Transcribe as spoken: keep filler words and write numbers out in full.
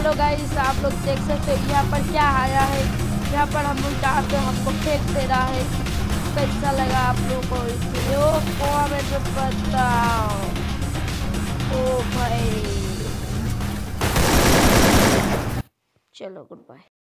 Hello guys, आप लोग देख सकते हो यहाँ पर क्या आया है। यहाँ पर हम लोग जहाँ पे हमको फेंक दे रहा है। कैसा लगा आप लोगों को इसे? ओ कमेंट में बताओ। ओ भाई, चलो गुड बाय।